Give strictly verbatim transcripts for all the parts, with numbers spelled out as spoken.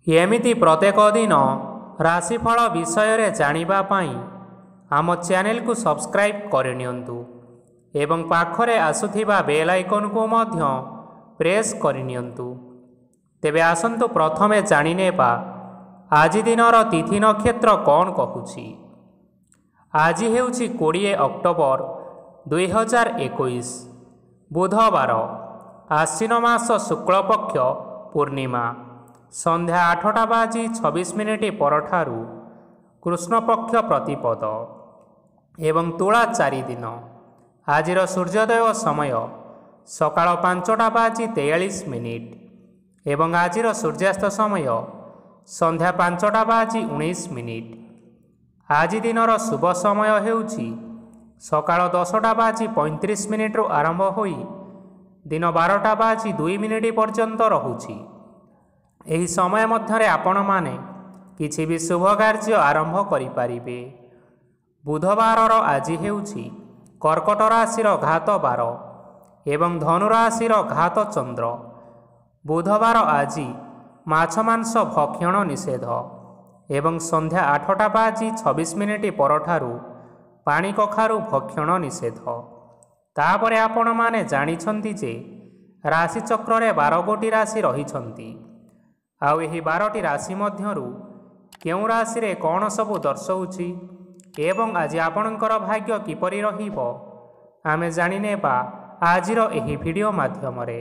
एमिति प्रत्येक दिन राशिफल विषय जानिबा पाई आम चैनल को सब्सक्राइब करनियंतु एवं पाखरे आसुथिबा बेल आइकन को मध्य प्रेस करनियंतु। तेबे आसंतु प्रथमे जानिनेबा आज दिनर तिथि नक्षत्र कौन कहूछि। आज हेउछि कोड़े अक्टोबर दुई हजार इक्कीस बुधवार आश्विन मास शुक्लपक्ष पूर्णिमा संध्या आठटा बाजी छब्बीस मिनिट परठारु कृष्णपक्ष प्रतिपद एवं तुला चारि दिन। आजिर सूर्योदय समय सकाळ पांचटा बाजी तेयालीस मिनिट एवं आजिर सूर्यास्त समय संध्या पांचटा बाजी उन्नीस मिनिट। आज दिनर शुभ समय हेउछि सकाळ दसटा बाजी पैंतीस मिनिट आरंभ होई दिन बारटा बाजी दुई मिनिट पर्यंत रहुछि। एही समय मध्यरे आपण माने किछि भी शुभ कार्य आरंभ करि पारिबे। बुधवारर आज हेउछि कर्कट राशिर घात बार एवं धनु राशिर घात चंद्र। बुधवार आज माछ मांस भक्षण निषेध एवं संध्या आठटा बाजी छब्बीस मिनिट परठारु पानी कखारु भक्षण निषेध। तापरे आपण माने जानिछंती जे राशि चक्र रे बार गोटी राशि रहिछंती आउ एही बारटी राशि मध्यरु केउ राशि रे कौन सबु दर्शाउछि एवं आज आपणकर भाग्य किपरि रहिबो आमे जानिनेबा आजिर एही वीडियो माध्यम रे।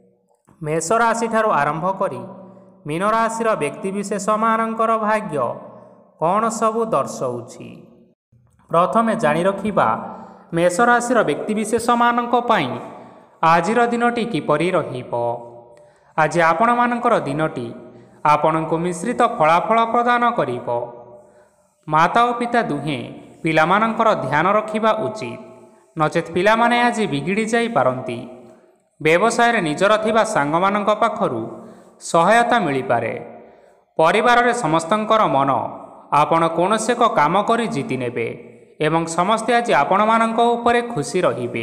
मेष राशि ठारू आरंभ करी मीन राशिर व्यक्तिविशेष मानकर भाग्य कौन सबु दर्शाउछि। प्रथमे जानि रखिबा मेष राशिर व्यक्तिविशेष मानक पई आजिर दिनटी किपरि रहिबो। आज आपण मानकर दिनटी आपणको मिश्रित फलाफल प्रदान करिबो। माता और पिता दुहे पिला मानकर ध्यान रखिबा उचित नचेत पिला माने आज बिगिड़ी जाई पारंती। व्यवसाय रे निजर थिबा सांग मानक पाखरु सहायता मिली पारे। परिवार रे समस्तंकर मन आपण कोनोसे को काम करी जीति नेबे एवं समस्ते आज आपण मानक उपरे खुशी रहिबे।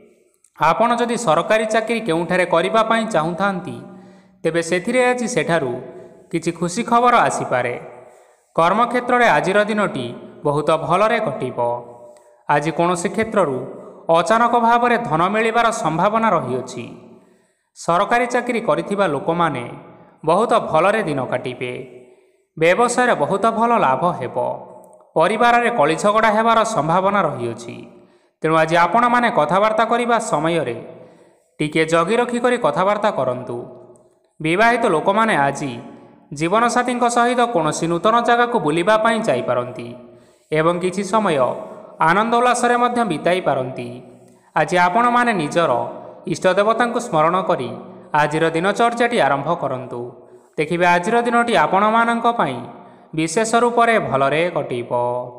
आपण जदि सरकारी चाकरी केउठारे करिबा पई चाहुथांती तेबे सेथिरे आज सेठारु किछि खुशी खबर आसीपारे। कर्मक्षेत्र रे आजिर दिनटी बहुत भलरे कटिबो। आज कोनोसी क्षेत्ररु अचानक भाव में धन मिलिबार संभावना रहिअछि। सरकारी चाकरी करिथिबा लोकमाने बहुत भलरे दिन काटिबे। व्यवसाय रे बहुत भल लाभ हेबो। परिवार रे कଳି झगड़ा हेबार संभावना रहिअछि। तेणु आज आपण माने कथबार्ता करिबा समय रे टिके जगी रखी करी कथबार्ता करंतु। विवाहित लोक माने आज जीवन साथी सहित कौनसी नूतन जगह को बुलिबा पई जाई पारंती एवं किछि समय आनंद उल्लास रे मध्य बिताई पारंती। आज आपण माने निजर इष्ट देवता को स्मरण करी आजिर दिनचर्याटी आरंभ करंतु। देखिबे आजिर दिनटी आपण मानक पई विशेष रूप रे भलरे कटिबो।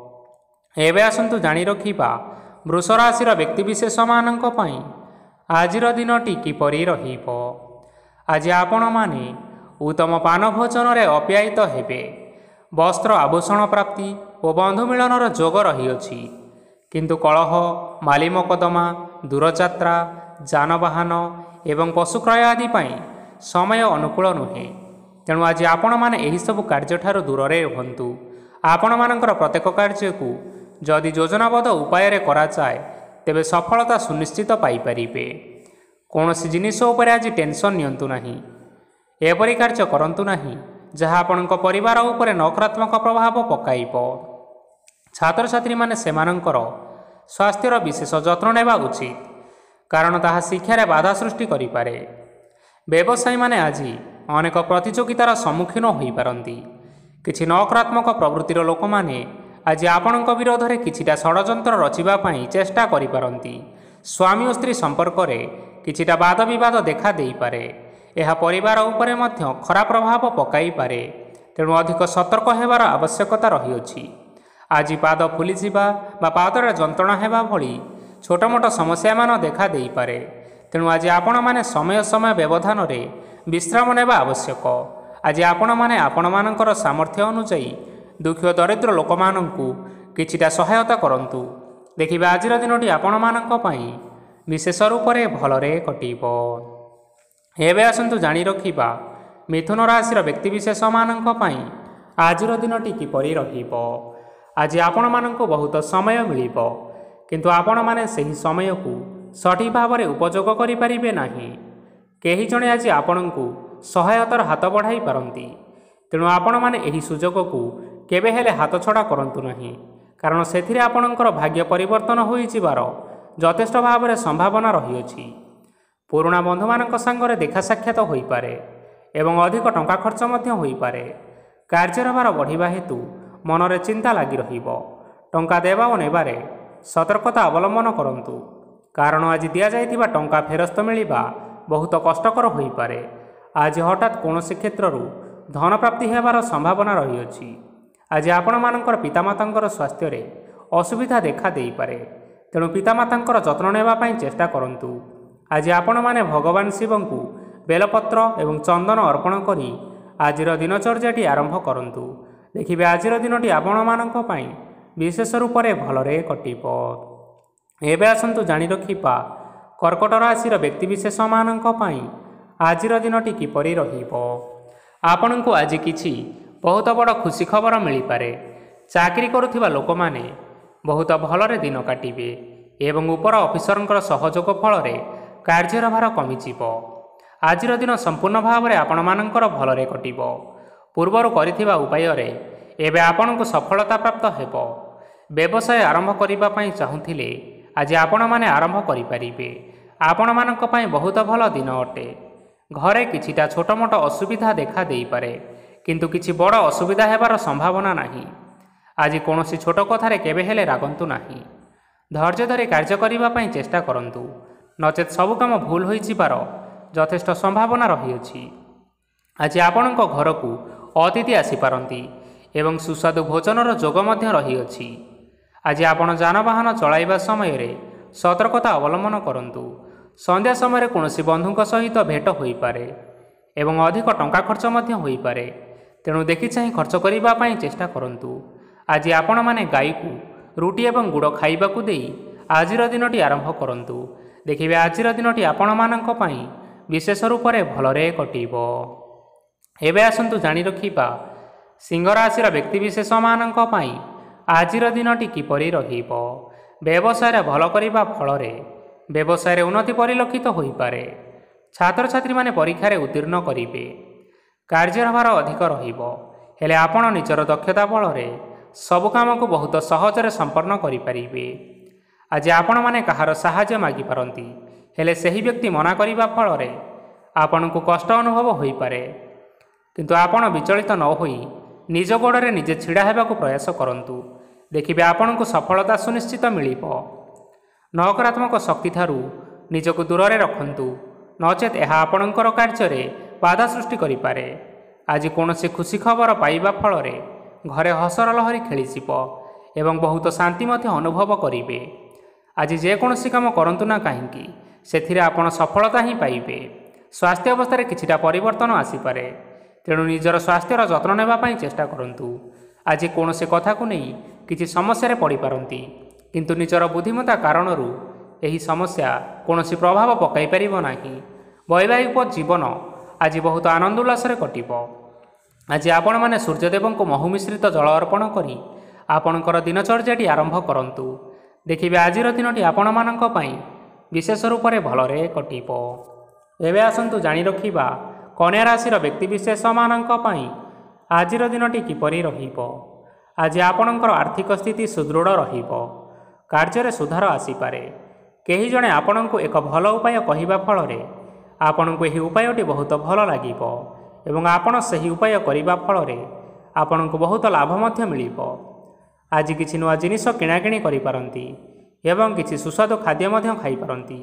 एबे आसंतु जानि रखिबा वृष राशिर व्यक्तिविशेष मानक पई आजिर दिनटी किपरि रहिबो। आज आपण माने उत्तम पान भोजन रे अप्यायित हेबे। वस्त्र आभूषण प्राप्ति और बंधु मिलनर जोग रहिअछि किंतु कलह माली मकदमा दूरयात्रा जानवाहन एवं पशुक्रय आदि पई समय अनुकूल नुहे। तेणु आज आपण माने एही सब कार्य ठारू दूर रे रहंतु। आपण मानकर प्रत्येक कार्य को जदि योजनाबद्ध उपाय रे करा जाय तेबे सफलता सुनिश्चित पाई परिबे। कौनसी जिनिष उपरे आज टेंशन नियंतु नहीं। एपरि कार्य करंतु नहीं जहाँ आपणक परिवार उपरे नकारात्मक प्रभाव पकाइबो। छात्र छात्री माने सेमानंकर स्वास्थ्यर विशेष जत्न नेबा उचित कारण ताहा शिक्षा रे बाधा सृष्टि करि पारे। व्यवसायी माने आज अनेक प्रतियोगितार सम्मुखीन होई पारंती। किछि नकारात्मक प्रवृत्तिर लोक माने आज आपणक विरोध रे किछिटा षडयंत्र रचिबा पई चेष्टा करि पारंती। स्वामी और स्त्री संपर्क रे किछिटा वाद विवाद देखा देई पारे। यह परिवार उपरे मध्य खराब प्रभाव पकाई पारे। तेणु अधिक सतर्क हेबार आवश्यकता रहिअछि। आज पाद फुली जिबा बा पादरे जंत्रणा हेबा भली छोट मोट समस्या मान देखा देई पारे। तेणु आज आपण माने समय समय व्यवधान रे विश्राम नेबा आवश्यक। आज आपण माने आपण मानकर सामर्थ्य अनुसार दुखी दरिद्र लोक माननकु किछिटा सहायता करंतु। देखिबा आजिर दिनटी आपण मानक पई विशेष रूप रे भलरे कटिबो। एबे आसंतु जानि रखिबा मिथुन राशि व्यक्तिशेष मानक पई आजिर दिनटी किपरि रहिबो। आज आपण मानक बहुत समय मिलिबो, किंतु आपण माने सही समय को सठिक भाव में उपयोग करि परिबे नाही। केही जणे आज आपणଙ୍କୁ सहायतार हाथ बढ़ाई पारंती, तेणु आपण माने एही सुजोग को केबे हेले हाथ छड़ा करंतु नाही, कारण सेथिरे आपणकर भाग्य परिवर्तन होई जिवार यथेष्ट भाव में संभावना रही अछि। पुराणा बंधु मानक संगरे देखा साक्षात होई पारे एवं अधिक टंका खर्च मध्य होई पारे। कार्यर भार बढ़िबा हेतु मनरे चिंता लगी रहिबो। टंका देवा और नेबारे सतर्कता अवलंबन करंतु, कारण आज दिया जाइथिबा टंका फेरस्त मिलिबा बहुत कष्टकर होई पारे। आज हठात कौनसी क्षेत्रु धन प्राप्ति हेबार संभावना रही अछि। आज आपण मानकर पितामातांकर स्वास्थ्य रे असुविधा देखा देई पारे, तेणु पितामातांकर जत्न नेबा पई चेष्टा करंतु। आज आपण माने भगवान शिवंकु बेलपत्र एवं चंदन अर्पण करी आजिर दिनचर्याटी आरंभ करंतु। देखिबे आजिर दिनटी आपण मानक पई विशेष रूप से भलरे कटिबो। एबे आसंतु जानि रखिबा कर्कट राशि व्यक्तिशेष मानक पई आजिर दिनटी किपरि रहिबो। आपणଙ୍କୁ आज किछि बहुत बड़ खुशी खबर मिल पारे। चाकरी करुथिबा लोक माने बहुत भलरे दिन काटिबे एवं उपर ऑफिसरंकर सहयोग फल रे कार्यर भार कमिजिबो। आजिर दिन संपूर्ण भाव में आपण मानकर भलरे कटिबो। पूर्वर करिथिबा उपाय रे एबे आपणଙ୍କୁ सफलता प्राप्त हेबो। व्यवसाय आरंभ करिबा पई चाहुथिले आज आपण माने आरंभ करि परिबे। आपण मानक पई बहुत भल दिन अटे। घरे किछिटा छोट मोट असुविधा देखा देई पारे, किंतु किछि बड़ असुविधा हेबार संभावना नाही। आज कोनोसी छोट कथारे केबे हेले रागंतु नाही। धैर्य धरि कार्य करिबा पई चेष्टा करंतु, नचेत सब काम भूल होई जिबार यथेष्ट संभावना रही अछि। आज आपणक घरकू अतिथि आसी पारंती एवं सुस्वादु भोजनर जोग मध्य रही अछि। आज आपण जानवाहन चलाइबा समय रे सतर्कता अवलंबन करंतु। संध्या समय कौनसी बंधुक सहित भेट होई पारे एवं अधिक टंका खर्च मध्य होई पारे, तेणु देखि चाहि खर्च करिबा पई चेष्टा करंतु। आज आपण माने गाई को रुटी एवं गुड़ खाइबाकू देई आजिर दिनटी आरंभ करंतु। देखिबे आजिर दिनटी आपण मानक पई विशेष रूप से भलरे कटिबो। एबे आसंतु जानि रखिबा सिंह राशि व्यक्तिशेष मानक पई आजिर दिनटी किपरि रहिबो। व्यवसाय भल करिबा फल रे व्यवसाय उन्नति परिलक्षित होई पारे। छात्र छात्री माने परीक्षा रे उत्तीर्ण करिबे। कार्यर भार अधिक रहिबो, हेले आपण निजर दक्षता बल रे सब काम को बहुत सहज रे संपन्न करि परिबे। आज आपण माने कहार सहायता मागी पारंती, हेले सही व्यक्ति मना करिबा फल रे आपण को कष्ट अनुभव होई पारे, किंतु आपण विचलित न होई निज गोड़े निजे छिड़ा हेबाकू प्रयास करंतु। देखिबे आपण को सफलता सुनिश्चित मिलिबो। नकारात्मक शक्ति ठारू निजको दूर रे रखंतु, नचेत यह आपणकर कार्य रे बाधा सृष्टि करि पारे। आज कोनोसी खुशी खबर पाइबा फल रे घरे हसर लहरी खेलिजिबो एवं बहुत शांति मध्य अनुभव करिबे। आज जेकोसी काम करंतु ना काहींकी सेथिरे आपण सफलता ही पाइबे। स्वास्थ्य अवस्था रे किछिटा परिवर्तन आसी पारे, तेणु निजर स्वास्थ्यर जत्न नेबा पई चेष्टा करंतु। आज कोनोसी कथा को नहीं किछि समस्या रे पड़ी पारंती, किंतु निजर बुद्धिमत्ता कारणरू एही समस्या कोनोसी प्रभाव पकाई परिबो नाही। वैवाहिक जीवन आज बहुत आनंद उल्लास रे कटिबो। आज आपण माने सूर्यदेव को महु मिश्रित जल अर्पण करी आपणकर दिनचर्याटी आरंभ करंतु। देखिबे आजिर दिनटी आपण मानक पई विशेष रूप से भलरे कटिबो। एबे आसंतु जानि रखिबा कन्या राशि व्यक्तिशेष मानक पई आजिर दिनटी किपरि रहिबो। आज आपणकर आर्थिक स्थिति सुदृढ़ रहिबो। कार्य सुधार आसीपारे। केही जणे आपणଙ୍କୁ एक भल उपाय कहिबा फल रे आपणଙ୍କୁ एही उपायटी बहुत भल लागिबो एवं आपण सही उपाय करिबा फल रे आपणଙ୍କୁ बहुत लाभ मध्य मिलिबो। आज किछि नुआ जिनिस किणाकिणी करि पारंती एवं किछि सुस्वादु खाद्य मध्य खाई पारंती।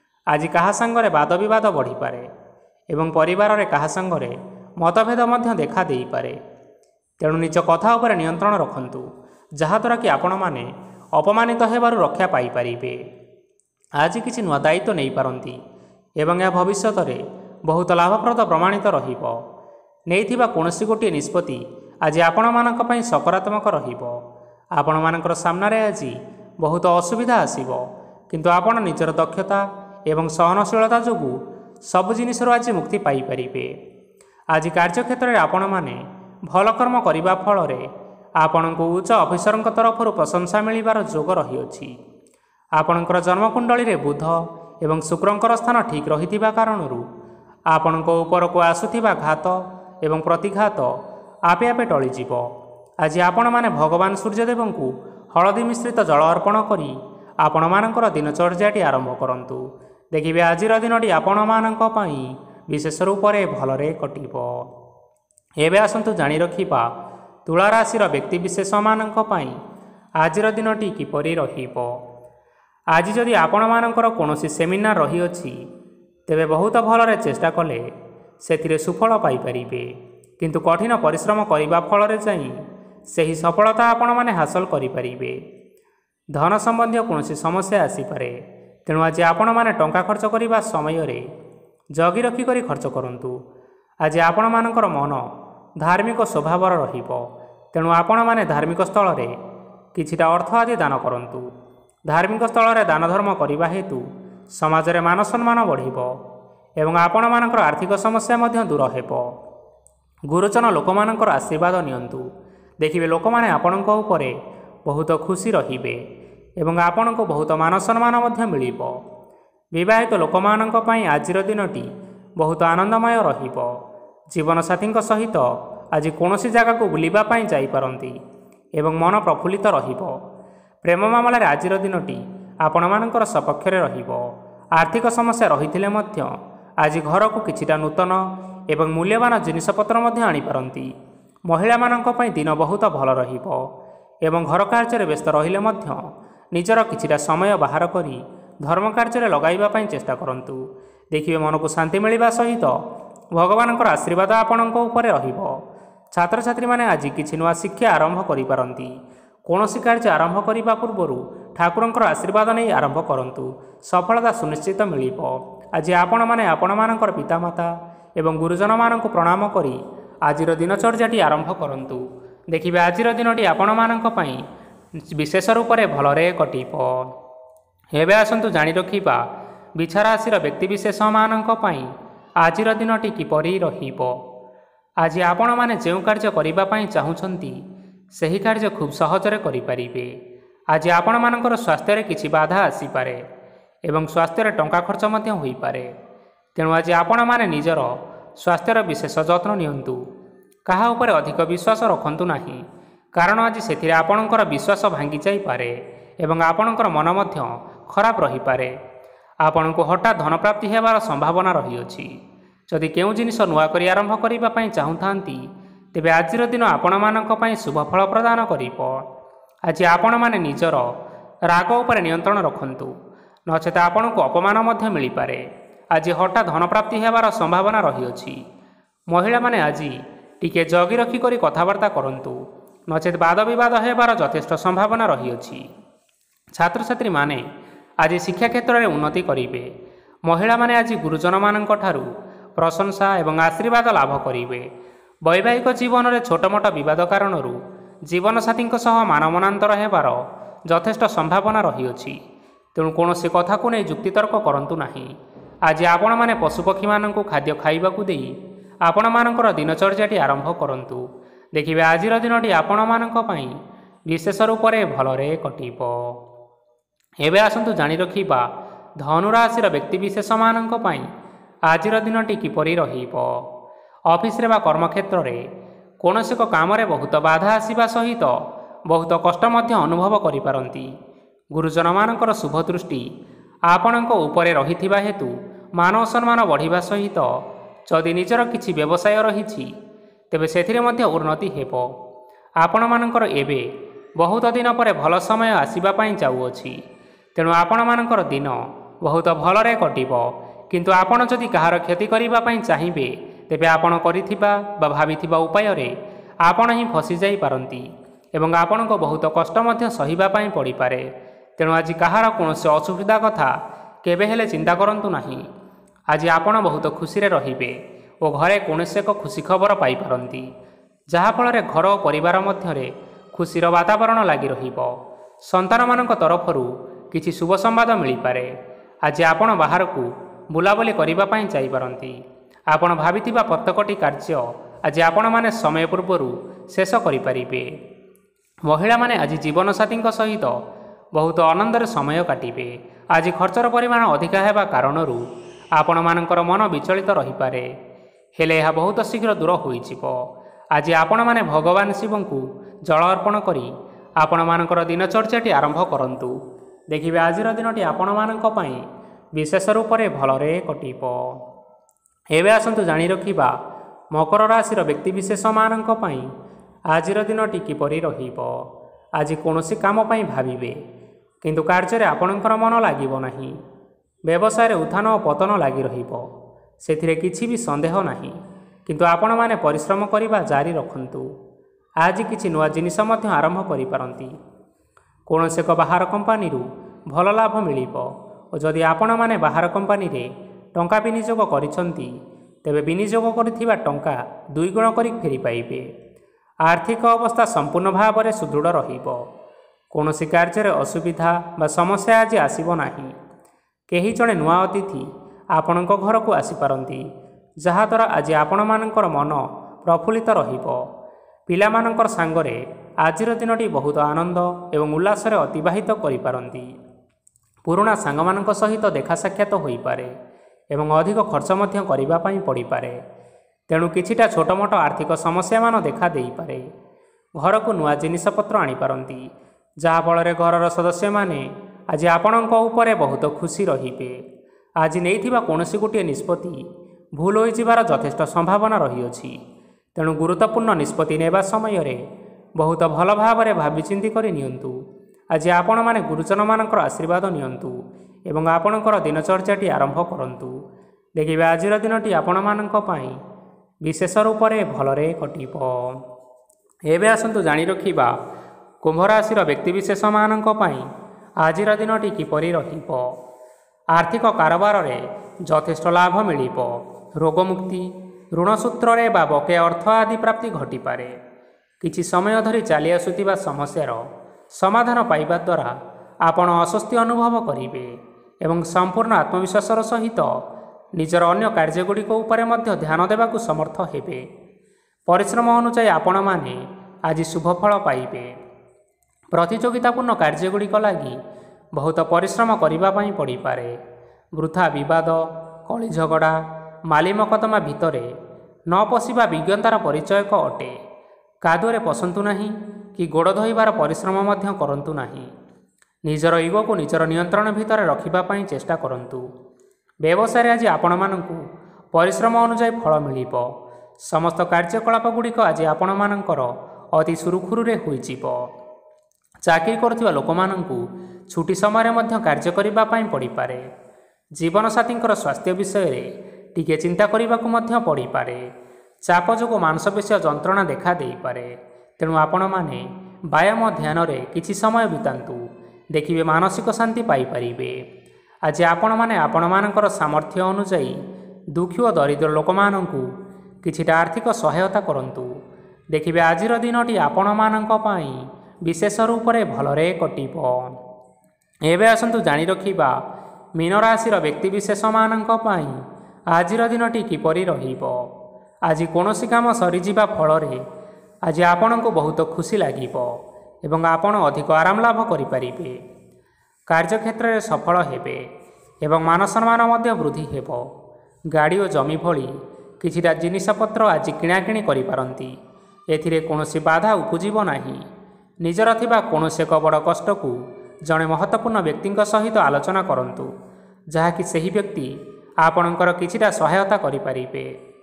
आज कहा संगरे वाद विवाद बढ़ी पारे एवं परिवार रे कहा संगरे मतभेद मध्य देखा देई पारे, तेणु निज कथा उपर नियंत्रण रखंतु, जहाद्वारा कि आपण माने अपमानित हेबारु रक्षा पाई परिबे। आज किछि नुआ दायित्व नहीं पारंती एवं यह भविष्य रे बहुत लाभप्रद प्रमाणित रहिबो। नेइथिबा कोनोसी गोटे निष्पत्ति आज आपण मानक पई सकारात्मक रहिबो। आपण मानकर सामना रे आज बहुत असुविधा आसीबो, किंतु आपण निजर दक्षता एवं सहनशीलता जोगु सब जिनिसर आज मुक्ति पाई परिबे। ଆଜି କାର୍ଯ୍ୟକ୍ଷେତ୍ରରେ ଆପଣମାନେ ଭଲ କର୍ମ କରିବା ଫଳରେ ଆପଣଙ୍କୁ ଉଚ୍ଚ ଅଫିସରଙ୍କ ତରଫରୁ ପ୍ରଶଂସା ମିଳିବାର ଯୋଗ ରହିଅଛି। ଆପଣଙ୍କର ଜନ୍ମକୁଣ୍ଡଳୀରେ ବୁଧ ଏବଂ ଶୁକ୍ରଙ୍କର ସ୍ଥାନ ଠିକ୍ ରହିଥିବା କାରଣରୁ ଆପଣଙ୍କ ଉପରକୁ ଆସୁଥିବା ଘାତ ଏବଂ ପ୍ରତିଘାତ ଆପେ ଆପେ ଟଳିଯିବ। ଆଜି ଆପଣମାନେ ଭଗବାନ ସୂର୍ଯ୍ୟଦେବଙ୍କୁ ହଳଦୀ ମିଶ୍ରିତ ଜଳ ଅର୍ପଣ କରି ଆପଣମାନଙ୍କର ଦିନଚର୍ଯ୍ୟାଟି ଆରମ୍ଭ କରନ୍ତୁ। ଦେଖିବେ ଆଜିର ଦିନଟି ଆପଣମାନଙ୍କ ପାଇଁ ବିଶେଷ ରୂପରେ ଭଲରେ କଟିବ। ଏବେ ଆସନ୍ତୁ ଜାଣି ରଖିବା ତୁଳା ରାଶିର ବ୍ୟକ୍ତିବିଶେଷମାନଙ୍କ ପାଇଁ ଆଜିର ଦିନଟି କିପରି ରହିବ। ଆଜି ଯଦି ଆପଣମାନଙ୍କର କୌଣସି ସେମିନାର ରହିଅଛି ତେବେ ବହୁତ ଭଲରେ ଚେଷ୍ଟା କଲେ ସେଥିରେ ସୁଫଳ ପାଇପାରିବେ, କିନ୍ତୁ କଠିନ ପରିଶ୍ରମ କରିବା ଫଳରେ ଯାଇ ସେହି ସଫଳତା ଆପଣମାନେ ହାସଲ କରିପାରିବେ। ଧନ ସମ୍ବନ୍ଧୀୟ କୌଣସି ସମସ୍ୟା ଆସିପାରେ, ତେଣୁ ଆଜି ଆପଣମାନେ ଟଙ୍କା ଖର୍ଚ୍ଚ କରିବା ସମୟରେ ଜଗି ରଖି କରି ଖର୍ଚ୍ଚ କରନ୍ତୁ। ଆଜି ଆପଣମାନଙ୍କର ମନ ଧାର୍ମିକ ସ୍ୱଭାବର ରହିବ, ତେଣୁ ଆପଣମାନେ ଧାର୍ମିକ ସ୍ଥଳରେ କିଛିଟା ଅର୍ଥ ଆଦି ଦାନ କରନ୍ତୁ। ଧାର୍ମିକ ସ୍ଥଳରେ ଦାନ ଧର୍ମ କରିବା ହେତୁ ସମାଜରେ ମାନ ସମ୍ମାନ ବଢ଼ିବ ଏବଂ ଆପଣମାନଙ୍କର ଆର୍ଥିକ ସମସ୍ୟା ମଧ୍ୟ ଦୂର ହେବ। ଗୁରୁଜନ ଲୋକମାନଙ୍କର ଆଶୀର୍ବାଦ ନିଅନ୍ତୁ। ଦେଖିବେ ଲୋକମାନେ ଆପଣଙ୍କ ଉପରେ ବହୁତ ଖୁସି ରହିବେ ଏବଂ ଆପଣଙ୍କୁ ବହୁତ ମାନ ସମ୍ମାନ ମଧ୍ୟ ମିଳିବ। ବିବାହିତ ଲୋକମାନଙ୍କ ପାଇଁ ଆଜିର ଦିନଟି ବହୁତ ଆନନ୍ଦମୟ ରହିବ। ଜୀବନସାଥୀଙ୍କ ସହିତ ଆଜି କୌଣସି ଜାଗାକୁ ବୁଲିବା ପାଇଁ ଯାଇପାରନ୍ତି ଏବଂ ମନ ପ୍ରଫୁଲ୍ଲିତ ରହିବ। ପ୍ରେମ ମାମଲାରେ ଆଜିର ଦିନଟି ଆପଣମାନଙ୍କର ସପକ୍ଷରେ ରହିବ। ଆର୍ଥିକ ସମସ୍ୟା ରହିଥିଲେ ମଧ୍ୟ ଆଜି ଘରକୁ କିଛିଟା ନୂତନ ଏବଂ ମୂଲ୍ୟବାନ ଜିନିଷପତ୍ର ମଧ୍ୟ ଆଣିପାରନ୍ତି। ମହିଳାମାନଙ୍କ ପାଇଁ ଦିନ ବହୁତ ଭଲ ରହିବ ଏବଂ ଘର କାର୍ଯ୍ୟରେ ବ୍ୟସ୍ତ ରହିଲେ ମଧ୍ୟ ନିଜର କିଛିଟା ସମୟ ବାହାର କରି ଧର୍ମ କାର୍ଯ୍ୟରେ ଲଗାଇବା ପାଇଁ ଚେଷ୍ଟା କରନ୍ତୁ। ଦେଖିବେ ମନକୁ ଶାନ୍ତି ମିଳିବା ସହିତ ଭଗବାନଙ୍କର ଆଶୀର୍ବାଦ ଆପଣଙ୍କ ଉପରେ ରହିବ। ଛାତ୍ରଛାତ୍ରୀମାନେ ଆଜି କିଛି ନୂଆ ଶିକ୍ଷା ଆରମ୍ଭ କରିପାରନ୍ତି। କୌଣସି କାର୍ଯ୍ୟ ଆରମ୍ଭ କରିବା ପୂର୍ବରୁ ଠାକୁରଙ୍କର ଆଶୀର୍ବାଦ ନେଇ ଆରମ୍ଭ କରନ୍ତୁ, ସଫଳତା ସୁନିଶ୍ଚିତ ମିଳିବ। ଆଜି ଆପଣମାନେ ଆପଣମାନଙ୍କର ପିତାମାତା ଏବଂ ଗୁରୁଜନମାନଙ୍କୁ ପ୍ରଣାମ କରି ଆଜିର ଦିନଚର୍ଯ୍ୟାଟି ଆରମ୍ଭ କରନ୍ତୁ। ଦେଖିବେ ଆଜିର ଦିନଟି ଆପଣମାନଙ୍କ ପାଇଁ ବିଶେଷ ରୂପରେ ଭଲରେ କଟିବ। ଏବେ ଆସନ୍ତୁ ଜାଣି ରଖିବା ବିଛା ରାଶିର ବ୍ୟକ୍ତିବିଶେଷମାନଙ୍କ ପାଇଁ ଆଜିର ଦିନଟି କିପରି ରହିବ। ଆଜି ଆପଣମାନେ ଯେଉଁ କାର୍ଯ୍ୟ କରିବା ପାଇଁ ଚାହୁଁଛନ୍ତି ସେହି କାର୍ଯ୍ୟ ଖୁବ୍ ସହଜରେ କରିପାରିବେ। ଆଜି ଆପଣମାନଙ୍କର ସ୍ୱାସ୍ଥ୍ୟରେ କିଛି ବାଧା ଆସିପାରେ ଏବଂ ସ୍ୱାସ୍ଥ୍ୟରେ ଟଙ୍କା ଖର୍ଚ୍ଚ ମଧ୍ୟ ହୋଇପାରେ, ତେଣୁ ଆଜି ଆପଣମାନେ ନିଜର ସ୍ୱାସ୍ଥ୍ୟର ବିଶେଷ ଯତ୍ନ ନିଅନ୍ତୁ। କାହା ଉପରେ ଅଧିକ ବିଶ୍ୱାସ ରଖନ୍ତୁ ନାହିଁ, କାରଣ ଆଜି ସେଥିରେ ଆପଣଙ୍କର ବିଶ୍ୱାସ ଭାଙ୍ଗି ଯାଇପାରେ ଏବଂ ଆପଣଙ୍କର ମନ ମଧ୍ୟ ଖରାପ ରହିପାରେ। ଆପଣଙ୍କୁ ହଠାତ୍ ଧନପ୍ରାପ୍ତି ହେବାର ସମ୍ଭାବନା ରହିଅଛି। ଯଦି କେଉଁ ଜିନିଷ ନୂଆ କରି ଆରମ୍ଭ କରିବା ପାଇଁ ଚାହୁଁଥାନ୍ତି ତେବେ ଆଜିର ଦିନ ଆପଣମାନଙ୍କ ପାଇଁ ଶୁଭ ଫଳ ପ୍ରଦାନ କରିବ। ଆଜି ଆପଣମାନେ ନିଜର ରାଗ ଉପରେ ନିୟନ୍ତ୍ରଣ ରଖନ୍ତୁ, ନଚେତ ଆପଣଙ୍କୁ ଅପମାନ ମଧ୍ୟ ମିଳିପାରେ। ଆଜି ହଠାତ୍ ଧନପ୍ରାପ୍ତି ହେବାର ସମ୍ଭାବନା ରହିଅଛି। ମହିଳାମାନେ ଆଜି ଟିକେ ଜଗି ରଖି କରି କଥାବାର୍ତ୍ତା କରନ୍ତୁ, ନଚେତ ବାଦ ବିବାଦ ହେବାର ଯଥେଷ୍ଟ ସମ୍ଭାବନା ରହିଅଛି। ଛାତ୍ରଛାତ୍ରୀମାନେ ଆଜି ଶିକ୍ଷା କ୍ଷେତ୍ରରେ ଉନ୍ନତି କରିବେ। ମହିଳାମାନେ ଆଜି ଗୁରୁଜନମାନଙ୍କ ଠାରୁ ପ୍ରଶଂସା ଏବଂ ଆଶୀର୍ବାଦ ଲାଭ କରିବେ। ବୈବାହିକ ଜୀବନରେ ଛୋଟମୋଟ ବିବାଦ କାରଣରୁ ଜୀବନସାଥୀଙ୍କ ସହ ମାନମନାନ୍ତର ହେବାର ଯଥେଷ୍ଟ ସମ୍ଭାବନା ରହିଅଛି, ତେଣୁ କୌଣସି କଥାକୁ ନେଇ ଯୁକ୍ତିତର୍କ କରନ୍ତୁ ନାହିଁ। ଆଜି ଆପଣମାନେ ପଶୁପକ୍ଷୀମାନଙ୍କୁ ଖାଦ୍ୟ ଖାଇବାକୁ ଦେଇ ଆପଣମାନଙ୍କର ଦିନଚର୍ଯ୍ୟାଟି ଆରମ୍ଭ କରନ୍ତୁ। ଦେଖିବେ ଆଜିର ଦିନଟି ଆପଣମାନଙ୍କ ପାଇଁ ବିଶେଷ ରୂପରେ ଭଲରେ କଟିବ। ଏବେ ଆସନ୍ତୁ ଜାଣି ରଖିବା ଧନୁରାଶିର ବ୍ୟକ୍ତିବିଶେଷମାନଙ୍କ ପାଇଁ ଆଜିର ଦିନଟି କିପରି ରହିବ। ଅଫିସରେ ବା କର୍ମକ୍ଷେତ୍ରରେ କୌଣସି ଏକ କାମରେ ବହୁତ ବାଧା ଆସିବା ସହିତ ବହୁତ କଷ୍ଟ ମଧ୍ୟ ଅନୁଭବ କରିପାରନ୍ତି। ଗୁରୁଜନମାନଙ୍କର ଶୁଭ ଦୃଷ୍ଟି ଆପଣଙ୍କ ଉପରେ ରହିଥିବା ହେତୁ ମାନ ସମ୍ମାନ ବଢ଼ିବା ସହିତ ଯଦି ନିଜର କିଛି ବ୍ୟବସାୟ ରହିଛି ତେବେ ସେଥିରେ ମଧ୍ୟ ଉନ୍ନତି ହେବ। ଆପଣମାନଙ୍କର ଏବେ ବହୁତ ଦିନ ପରେ ଭଲ ସମୟ ଆସିବା ପାଇଁ ଯାଉଅଛି, ତେଣୁ ଆପଣମାନଙ୍କର ଦିନ ବହୁତ ଭଲରେ କଟିବ। କିନ୍ତୁ ଆପଣ ଯଦି କାହାର କ୍ଷତି କରିବା ପାଇଁ ଚାହିଁବେ ତେବେ ଆପଣ କରିଥିବା ବା ଭାବିଥିବା ଉପାୟରେ ଆପଣ ହିଁ ଫସିଯାଇପାରନ୍ତି ଏବଂ ଆପଣଙ୍କୁ ବହୁତ କଷ୍ଟ ମଧ୍ୟ ସହିବା ପାଇଁ ପଡ଼ିପାରେ। ତେଣୁ ଆଜି କାହାର କୌଣସି ଅସୁବିଧା କଥା କେବେ ହେଲେ ଚିନ୍ତା କରନ୍ତୁ ନାହିଁ। ଆଜି ଆପଣ ବହୁତ ଖୁସିରେ ରହିବେ ଓ ଘରେ କୌଣସି ଏକ ଖୁସି ଖବର ପାଇପାରନ୍ତି, ଯାହାଫଳରେ ଘର ଓ ପରିବାର ମଧ୍ୟରେ ଖୁସିର ବାତାବରଣ ଲାଗି ରହିବ। ସନ୍ତାନମାନଙ୍କ ତରଫରୁ କିଛି ଶୁଭ ସମ୍ବାଦ ମିଳିପାରେ। ଆଜି ଆପଣ ବାହାରକୁ ବୁଲାବୁଲି କରିବା ପାଇଁ ଯାଇପାରନ୍ତି। ଆପଣ ଭାବିଥିବା ପ୍ରତ୍ୟେକଟି କାର୍ଯ୍ୟ ଆଜି ଆପଣମାନେ ସମୟ ପୂର୍ବରୁ ଶେଷ କରିପାରିବେ। ମହିଳାମାନେ ଆଜି ଜୀବନସାଥୀଙ୍କ ସହିତ ବହୁତ ଆନନ୍ଦରେ ସମୟ କାଟିବେ। ଆଜି ଖର୍ଚ୍ଚର ପରିମାଣ ଅଧିକା ହେବା କାରଣରୁ ଆପଣମାନଙ୍କର ମନ ବିଚଳିତ ରହିପାରେ, ହେଲେ ଏହା ବହୁତ ଶୀଘ୍ର ଦୂର ହୋଇଯିବ। ଆଜି ଆପଣମାନେ ଭଗବାନ ଶିବଙ୍କୁ ଜଳ ଅର୍ପଣ କରି ଆପଣମାନଙ୍କର ଦିନଚର୍ଯ୍ୟାଟି ଆରମ୍ଭ କରନ୍ତୁ। ଦେଖିବେ ଆଜିର ଦିନଟି ଆପଣମାନଙ୍କ ପାଇଁ ବିଶେଷ ରୂପରେ ଭଲରେ କଟିବ। ଏବେ ଆସନ୍ତୁ ଜାଣି ରଖିବା ମକର ରାଶିର ବ୍ୟକ୍ତିବିଶେଷମାନଙ୍କ ପାଇଁ ଆଜିର ଦିନଟି କିପରି ରହିବ। ଆଜି କୌଣସି କାମ ପାଇଁ ଭାବିବେ, କିନ୍ତୁ କାର୍ଯ୍ୟରେ ଆପଣଙ୍କର ମନ ଲାଗିବ ନାହିଁ। ବ୍ୟବସାୟରେ ଉତ୍ଥାନ ଓ ପତନ ଲାଗି ରହିବ, ସେଥିରେ କିଛି ବି ସନ୍ଦେହ ନାହିଁ, କିନ୍ତୁ ଆପଣମାନେ ପରିଶ୍ରମ କରିବା ଜାରି ରଖନ୍ତୁ। ଆଜି କିଛି ନୂଆ ଜିନିଷ ମଧ୍ୟ ଆରମ୍ଭ କରିପାରନ୍ତି। କୌଣସି ଏକ ବାହାର କମ୍ପାନୀରୁ ଭଲ ଲାଭ ମିଳିବ ଓ ଯଦି ଆପଣମାନେ ବାହାର କମ୍ପାନୀରେ ଟଙ୍କା ବିନିଯୋଗ କରିଛନ୍ତି, ତେବେ ବିନିଯୋଗ କରିଥିବା ଟଙ୍କା ଦୁଇଗୁଣ କରି ଫେରି ପାଇବେ। ଆର୍ଥିକ ଅବସ୍ଥା ସମ୍ପୂର୍ଣ୍ଣ ଭାବରେ ସୁଦୃଢ଼ ରହିବ। କୌଣସି କାର୍ଯ୍ୟରେ ଅସୁବିଧା ବା ସମସ୍ୟା ଆଜି ଆସିବ ନାହିଁ। କେହି ଜଣେ ନୂଆ ଅତିଥି ଆପଣଙ୍କ ଘରକୁ ଆସିପାରନ୍ତି, ଯାହାଦ୍ୱାରା ଆଜି ଆପଣମାନଙ୍କର ମନ ପ୍ରଫୁଲ୍ଲିତ ରହିବ। ପିଲାମାନଙ୍କର ସାଙ୍ଗରେ ଆଜିର ଦିନଟି ବହୁତ ଆନନ୍ଦ ଏବଂ ଉଲ୍ଲାସରେ ଅତିବାହିତ କରିପାରନ୍ତି। ପୁରୁଣା ସାଙ୍ଗମାନଙ୍କ ସହିତ ଦେଖା ସାକ୍ଷାତ ହୋଇପାରେ ଏବଂ ଅଧିକ ଖର୍ଚ୍ଚ ମଧ୍ୟ କରିବା ପାଇଁ ପଡ଼ିପାରେ। ତେଣୁ କିଛିଟା ଛୋଟମୋଟ ଆର୍ଥିକ ସମସ୍ୟାମାନ ଦେଖା ଦେଇପାରେ। ଘରକୁ ନୂଆ ଜିନିଷପତ୍ର ଆଣିପାରନ୍ତି, ଯାହାଫଳରେ ଘରର ସଦସ୍ୟମାନେ ଆଜି ଆପଣଙ୍କ ଉପରେ ବହୁତ ଖୁସି ରହିବେ। ଆଜି ନେଇଥିବା କୌଣସି ଗୋଟିଏ ନିଷ୍ପତ୍ତି ଭୁଲ ହୋଇଯିବାର ଯଥେଷ୍ଟ ସମ୍ଭାବନା ରହିଅଛି। ତେଣୁ ଗୁରୁତ୍ୱପୂର୍ଣ୍ଣ ନିଷ୍ପତ୍ତି ନେବା ସମୟରେ ବହୁତ ଭଲ ଭାବରେ ଭାବିଚିନ୍ତି କରି ନିଅନ୍ତୁ। ଆଜି ଆପଣମାନେ ଗୁରୁଜନମାନଙ୍କର ଆଶୀର୍ବାଦ ନିଅନ୍ତୁ ଏବଂ ଆପଣଙ୍କର ଦିନଚର୍ଯ୍ୟାଟି ଆରମ୍ଭ କରନ୍ତୁ। ଦେଖିବେ ଆଜିର ଦିନଟି ଆପଣମାନଙ୍କ ପାଇଁ ବିଶେଷ ରୂପରେ ଭଲରେ କଟିବ। ଏବେ ଆସନ୍ତୁ ଜାଣି ରଖିବା କୁମ୍ଭ ରାଶିର ବ୍ୟକ୍ତିବିଶେଷମାନଙ୍କ ପାଇଁ ଆଜିର ଦିନଟି କିପରି ରହିବ। ଆର୍ଥିକ କାରବାରରେ ଯଥେଷ୍ଟ ଲାଭ ମିଳିବ। ରୋଗମୁକ୍ତି, ଋଣ ସୂତ୍ରରେ ବା ବକେୟା ଅର୍ଥ ଆଦି ପ୍ରାପ୍ତି ଘଟିପାରେ। କିଛି ସମୟ ଧରି ଚାଲି ଆସୁଥିବା ସମସ୍ୟାର ସମାଧାନ ପାଇବା ଦ୍ୱାରା ଆପଣ ଆଶ୍ୱସ୍ତି ଅନୁଭବ କରିବେ ଏବଂ ସମ୍ପୂର୍ଣ୍ଣ ଆତ୍ମବିଶ୍ୱାସର ସହିତ ନିଜର ଅନ୍ୟ କାର୍ଯ୍ୟଗୁଡ଼ିକ ଉପରେ ମଧ୍ୟ ଧ୍ୟାନ ଦେବାକୁ ସମର୍ଥ ହେବେ। ପରିଶ୍ରମ ଅନୁଯାୟୀ ଆପଣମାନେ ଆଜି ଶୁଭ ଫଳ ପାଇବେ। ପ୍ରତିଯୋଗିତାପୂର୍ଣ୍ଣ କାର୍ଯ୍ୟଗୁଡ଼ିକ ଲାଗି ବହୁତ ପରିଶ୍ରମ କରିବା ପାଇଁ ପଡ଼ିପାରେ। ବୃଥା ବିବାଦ, କଳି ଝଗଡ଼ା, ମାଲି ମକଦ୍ଦମା ଭିତରେ ନ ପଶିବା ବିଜ୍ଞତାର ପରିଚୟକ ଅଟେ। କାଦୁଅରେ ପଶନ୍ତୁ ନାହିଁ କି ଗୋଡ଼ ଧୋଇବାର ପରିଶ୍ରମ ମଧ୍ୟ କରନ୍ତୁ ନାହିଁ। ନିଜର ଇଗୋକୁ ନିଜର ନିୟନ୍ତ୍ରଣ ଭିତରେ ରଖିବା ପାଇଁ ଚେଷ୍ଟା କରନ୍ତୁ। ବ୍ୟବସାୟରେ ଆଜି ଆପଣମାନଙ୍କୁ ପରିଶ୍ରମ ଅନୁଯାୟୀ ଫଳ ମିଳିବ। ସମସ୍ତ କାର୍ଯ୍ୟକଳାପ ଗୁଡ଼ିକ ଆଜି ଆପଣମାନଙ୍କର ଅତି ସୁରୁଖୁରୁରେ ହୋଇଯିବ। ଚାକିରି କରୁଥିବା ଲୋକମାନଙ୍କୁ ଛୁଟି ସମୟରେ ମଧ୍ୟ କାର୍ଯ୍ୟ କରିବା ପାଇଁ ପଡ଼ିପାରେ। ଜୀବନସାଥୀଙ୍କର ସ୍ୱାସ୍ଥ୍ୟ ବିଷୟରେ ଟିକିଏ ଚିନ୍ତା କରିବାକୁ ମଧ୍ୟ ପଡ଼ିପାରେ। ଚାପ ଯୋଗୁଁ ମାଂସପେଶୀୟ ଯନ୍ତ୍ରଣା ଦେଖା ଦେଇପାରେ, ତେଣୁ ଆପଣମାନେ ବ୍ୟାୟାମ ଧ୍ୟାନରେ କିଛି ସମୟ ବିତାନ୍ତୁ। ଦେଖିବେ ମାନସିକ ଶାନ୍ତି ପାଇପାରିବେ। ଆଜି ଆପଣମାନେ ଆପଣମାନଙ୍କର ସାମର୍ଥ୍ୟ ଅନୁଯାୟୀ ଦୁଃଖୀ ଓ ଦରିଦ୍ର ଲୋକମାନଙ୍କୁ କିଛିଟା ଆର୍ଥିକ ସହାୟତା କରନ୍ତୁ। ଦେଖିବେ ଆଜିର ଦିନଟି ଆପଣମାନଙ୍କ ପାଇଁ ବିଶେଷ ରୂପରେ ଭଲରେ କଟିବ। ଏବେ ଆସନ୍ତୁ ଜାଣି ରଖିବା ମୀନ ରାଶିର ବ୍ୟକ୍ତିବିଶେଷମାନଙ୍କ ପାଇଁ ଆଜିର ଦିନଟି କିପରି ରହିବ। ଆଜି କୌଣସି କାମ ସରିଯିବା ଫଳରେ ଆଜି ଆପଣଙ୍କୁ ବହୁତ ଖୁସି ଲାଗିବ ଏବଂ ଆପଣ ଅଧିକ ଆରାମ ଲାଭ କରିପାରିବେ। କାର୍ଯ୍ୟକ୍ଷେତ୍ରରେ ସଫଳ ହେବେ ଏବଂ ମାନସମ୍ମାନ ମଧ୍ୟ ବୃଦ୍ଧି ହେବ। ଗାଡ଼ି ଓ ଜମି ଭଳି କିଛିଟା ଜିନିଷପତ୍ର ଆଜି କିଣାକିଣି କରିପାରନ୍ତି। ଏଥିରେ କୌଣସି ବାଧା ଉପୁଜିବ ନାହିଁ। ନିଜର ଥିବା କୌଣସି ଏକ ବଡ଼ କଷ୍ଟକୁ ଜଣେ ମହତ୍ତ୍ୱପୂର୍ଣ୍ଣ ବ୍ୟକ୍ତିଙ୍କ ସହିତ ଆଲୋଚନା କରନ୍ତୁ, ଯାହାକି ସେହି ବ୍ୟକ୍ତି ଆପଣଙ୍କର କିଛିଟା ସହାୟତା କରିପାରିବେ।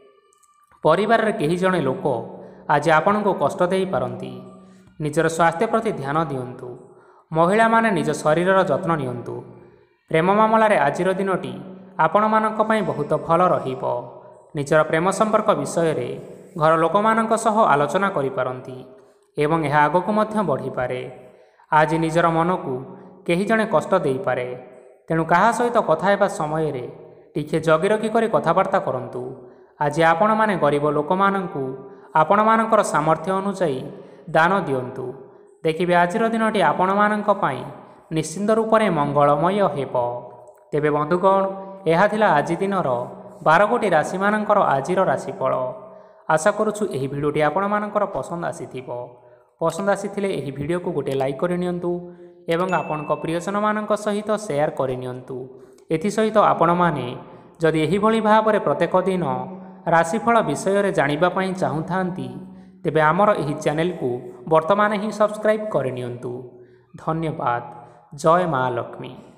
ପରିବାରରେ କେହି ଜଣେ ଲୋକ ଆଜି ଆପଣଙ୍କୁ କଷ୍ଟ ଦେଇପାରନ୍ତି। ନିଜର ସ୍ୱାସ୍ଥ୍ୟ ପ୍ରତି ଧ୍ୟାନ ଦିଅନ୍ତୁ। ମହିଳାମାନେ ନିଜ ଶରୀରର ଯତ୍ନ ନିଅନ୍ତୁ। ପ୍ରେମ ମାମଲାରେ ଆଜିର ଦିନଟି ଆପଣମାନଙ୍କ ପାଇଁ ବହୁତ ଭଲ ରହିବ। ନିଜର ପ୍ରେମ ସମ୍ପର୍କ ବିଷୟରେ ଘର ଲୋକମାନଙ୍କ ସହ ଆଲୋଚନା କରିପାରନ୍ତି ଏବଂ ଏହା ଆଗକୁ ମଧ୍ୟ ବଢ଼ିପାରେ। ଆଜି ନିଜର ମନକୁ କେହି ଜଣେ କଷ୍ଟ ଦେଇପାରେ, ତେଣୁ କାହା ସହିତ କଥା ହେବା ସମୟରେ ଟିକିଏ ଜଗି ରଖି କରି କଥାବାର୍ତ୍ତା କରନ୍ତୁ। ଆଜି ଆପଣମାନେ ଗରିବ ଲୋକମାନଙ୍କୁ ଆପଣମାନଙ୍କର ସାମର୍ଥ୍ୟ ଅନୁଯାୟୀ ଦାନ ଦିଅନ୍ତୁ। ଦେଖିବେ ଆଜିର ଦିନଟି ଆପଣମାନଙ୍କ ପାଇଁ ନିଶ୍ଚିନ୍ତ ରୂପରେ ମଙ୍ଗଳମୟ ହେବ। ତେବେ ବନ୍ଧୁଗଣ, ଏହା ଥିଲା ଆଜି ଦିନର ବାର ଗୋଟି ରାଶିମାନଙ୍କର ଆଜିର ରାଶିଫଳ। ଆଶା କରୁଛୁ ଏହି ଭିଡ଼ିଓଟି ଆପଣମାନଙ୍କର ପସନ୍ଦ ଆସିଥିବ। ପସନ୍ଦ ଆସିଥିଲେ ଏହି ଭିଡ଼ିଓକୁ ଗୋଟିଏ ଲାଇକ୍ କରିନିଅନ୍ତୁ ଏବଂ ଆପଣଙ୍କ ପ୍ରିୟଜନମାନଙ୍କ ସହିତ ସେୟାର କରିନିଅନ୍ତୁ। ଏଥିସହିତ ଆପଣମାନେ ଯଦି ଏହିଭଳି ଭାବରେ ପ୍ରତ୍ୟେକ ଦିନ ରାଶିଫଳ ବିଷୟରେ ଜାଣିବା ପାଇଁ ଚାହୁଁଥାନ୍ତି ତେବେ ଆମର ଏହି ଚ୍ୟାନେଲକୁ ବର୍ତ୍ତମାନ ହିଁ ସବସ୍କ୍ରାଇବ୍ କରିନିଅନ୍ତୁ। ଧନ୍ୟବାଦ। ଜୟ ମା ଲକ୍ଷ୍ମୀ।